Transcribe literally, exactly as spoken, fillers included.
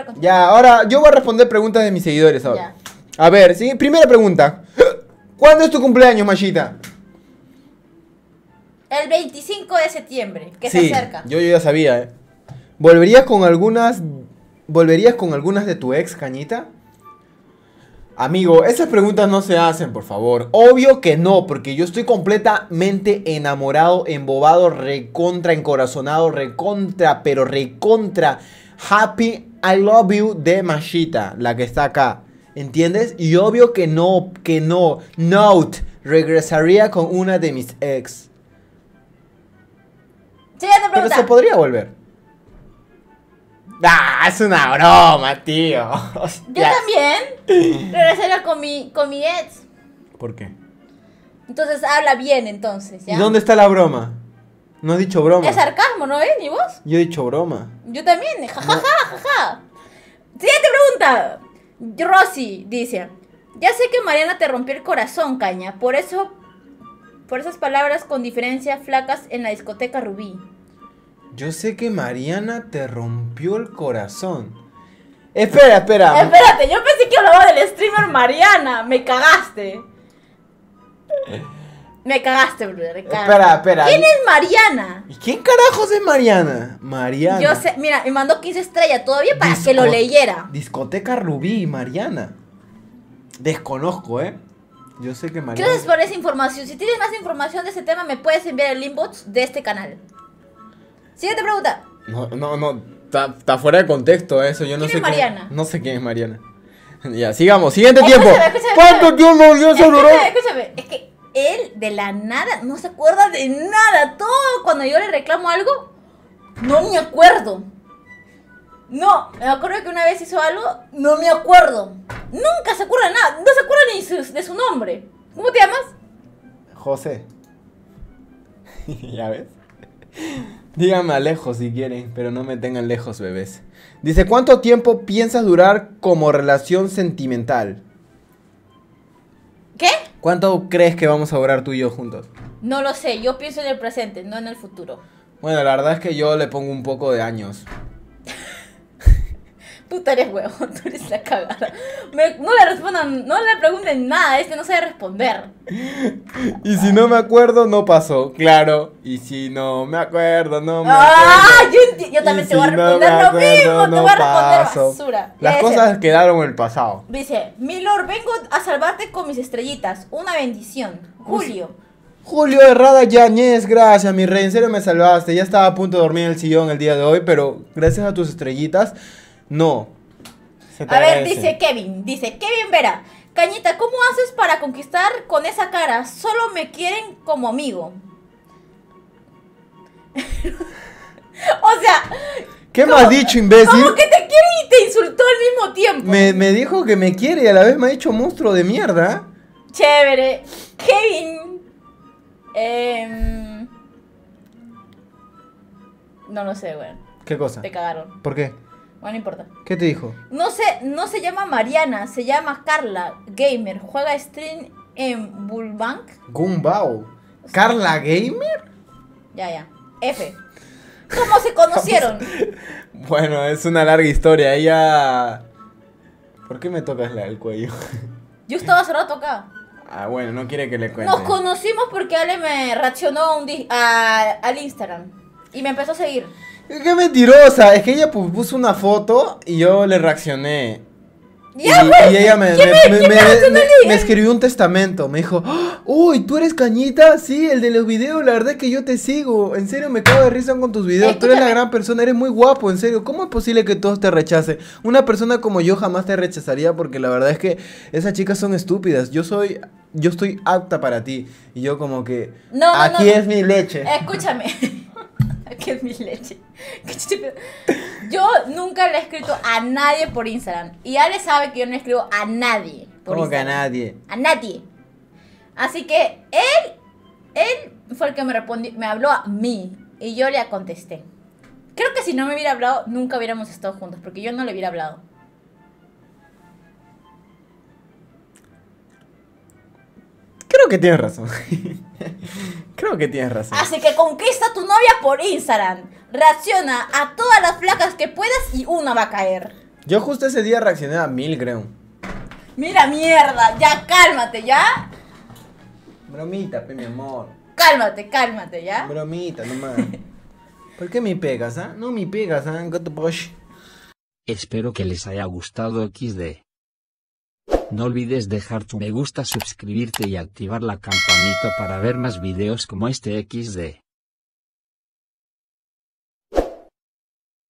siempre contigo. Ya, ahora yo voy a responder preguntas de mis seguidores ahora. Ya. A ver, sí, primera pregunta. ¿Cuándo es tu cumpleaños, Machita? El veinticinco de septiembre, que sí, se acerca. Yo, yo ya sabía, ¿eh? ¿Volverías con algunas... ¿Volverías con algunas de tu ex, Cañita? Amigo, esas preguntas no se hacen, por favor. Obvio que no, porque yo estoy completamente enamorado, embobado, recontra, encorazonado, recontra, pero recontra happy, I love you de Machita, la que está acá. ¿Entiendes? Y obvio que no, que no, note, regresaría con una de mis ex. Siguiente pregunta. Pero se podría volver. Ah, es una broma, tío. Yo también regresaría con mi, con mi ex. ¿Por qué? Entonces habla bien, entonces, ¿ya? ¿Y dónde está la broma? No has dicho broma. Es sarcasmo, ¿no ves? ¿Ni vos? Yo he dicho broma. Yo también, jajaja, jaja. Siguiente pregunta. Rosy dice: ya sé que Mariana te rompió el corazón, Caña. Por eso, por esas palabras con diferencia flacas en la discoteca Rubí. Yo sé que Mariana te rompió el corazón. Espera, espera. Espérate, yo pensé que hablaba del streamer Mariana. Me cagaste. Me cagaste, brother. Espera, espera. ¿Quién es Mariana? ¿Y quién carajos es Mariana? Mariana. Yo sé, mira, me mandó quince estrellas todavía para Disco- que lo leyera. Discoteca Rubí, Mariana. Desconozco, ¿eh? Yo sé que Mariana... Gracias por esa información. Si tienes más información de ese tema, me puedes enviar el inbox de este canal. Siguiente pregunta. No, no, no. Está fuera de contexto eso. Yo no ¿Quién sé es Mariana? Quién, no sé quién es Mariana. Ya, sigamos. Siguiente Escúchame, tiempo. escúchame, ¿Cuánto escúchame. tiempo ya se duró? Escúchame, escúchame. Es que él de la nada no se acuerda de nada. Todo cuando yo le reclamo algo, no me acuerdo. No, me acuerdo que una vez hizo algo, no me acuerdo. Nunca se acuerda de nada. No se acuerda ni su- de su nombre. ¿Cómo te llamas? José. ¿Ya ves? Díganme a lejos si quieren, pero no me tengan lejos, bebés. Dice, ¿cuánto tiempo piensas durar como relación sentimental? ¿Qué? ¿Cuánto crees que vamos a durar tú y yo juntos? No lo sé, yo pienso en el presente, no en el futuro. Bueno, la verdad es que yo le pongo un poco de años. Puta eres huevón, tú eres la cagada. Me- no le respondan, no le pregunten nada, es que no sabe responder. Y si no me acuerdo, no pasó, claro. Y si no me acuerdo, no me Ah, acuerdo. yo, enti- yo también Y te voy a si no responder me lo acuerdo, mismo, te no voy a responder paso. basura. Las Ese. cosas quedaron en el pasado. Dice, mi lord, vengo a salvarte con mis estrellitas, una bendición. Julio. Julio Herrada Yañez, gracias, mi rey, en serio me salvaste. Ya estaba a punto de dormir en el sillón el día de hoy, pero gracias a tus estrellitas, no. Se te A ver, agradece. dice Kevin, dice Kevin Vera. Cañita, ¿cómo haces para conquistar con esa cara? Solo me quieren como amigo. O sea, ¿Qué me has dicho, imbécil? como que te quiere y te insultó al mismo tiempo. Me, me dijo que me quiere y a la vez me ha dicho monstruo de mierda. Chévere. Kevin. Em, no lo sé, güey. ¿Qué cosa? Te cagaron. ¿Por qué? Bueno, no importa. ¿Qué te dijo? No se, no se llama Mariana, se llama Carla Gamer. Juega stream en Bullbank. Gumbao. ¿Carla Gamer? Ya, ya. F. ¿Cómo se conocieron? Bueno, es una larga historia. Ella... ¿Por qué me tocas la del cuello? Yo estaba hace rato acá. Ah, bueno, no quiere que le cuente. Nos conocimos porque Ale me reaccionó un di- a- al Instagram. Y me empezó a seguir. ¡Qué mentirosa! Es que ella pu- puso una foto y yo le reaccioné. Ya, y, pues, y ella me, ¿quién me, me- me- quién me me- reaccionó me- a ti? me escribió un testamento. Me dijo, ¡Ah! ¡Uy, tú eres Cañita! Sí, el de los videos. La verdad es que yo te sigo. En serio, me cago de risa con tus videos. Tú eres la Escúchame. gran persona. Eres muy guapo, en serio. ¿Cómo es posible que todos te rechacen? Una persona como yo jamás te rechazaría porque la verdad es que esas chicas son estúpidas. Yo soy... Yo estoy apta para ti. Y yo como que... No, no, aquí no, no. es mi leche. Escúchame. Aquí es mi leche. Qué estúpido. Yo nunca le he escrito a nadie por Instagram. Y Ale sabe que yo no le escribo a nadie por ¿Cómo que a Instagram. nadie? A nadie. Así que él, él fue el que me respondió, me habló a mí. Y yo le contesté. Creo que si no me hubiera hablado, nunca hubiéramos estado juntos. Porque yo no le hubiera hablado. Creo que tienes razón. Creo que tienes razón. Así que conquista a tu novia por Instagram. Reacciona a todas las flacas que puedas y una va a caer. Yo justo ese día reaccioné a mil, creo. Mira, mierda, ya cálmate, ¿ya? Bromita, pe, mi amor. Cálmate, cálmate, ¿ya? Bromita, nomás. ¿Por qué me pegas, ah? No me pegas, ah, got the push. Espero que les haya gustado equis de. No olvides dejar tu me gusta, suscribirte y activar la campanita para ver más videos como este equis de.